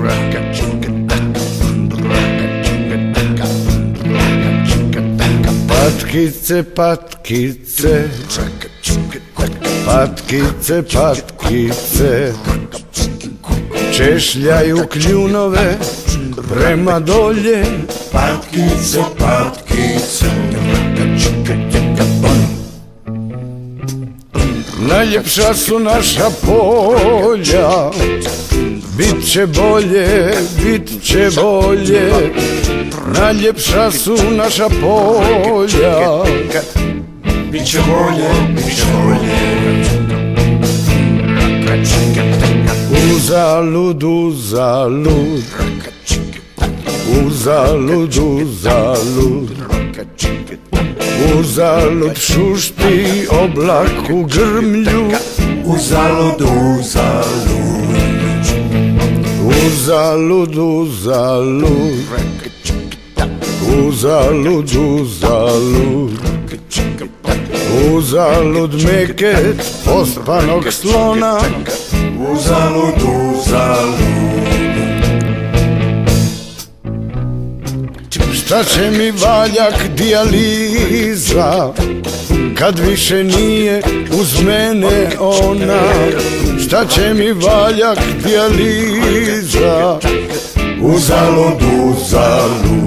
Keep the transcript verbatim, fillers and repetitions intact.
Patkice, patkice, patkice, patkice, češljaju kljunove prema dolje. Patkice, patkice, najljepša su naša polja, bit će bolje, bit će bolje. Najljepša su naša polja, bit će bolje, bit će bolje. Uzalud, uzalud, uzalud, uzalud, uzalud šušti oblak u grmlju. Uzalud, uzalud, uzalud, uzalud, uzalud, uzalud, uzalud meket pospanog slona. uzalud, uzalud. Šta će mi valjak dijaliza kad više nije uz mene ona? Šta će mi valjak dijaliza? Uzalud, uzalud,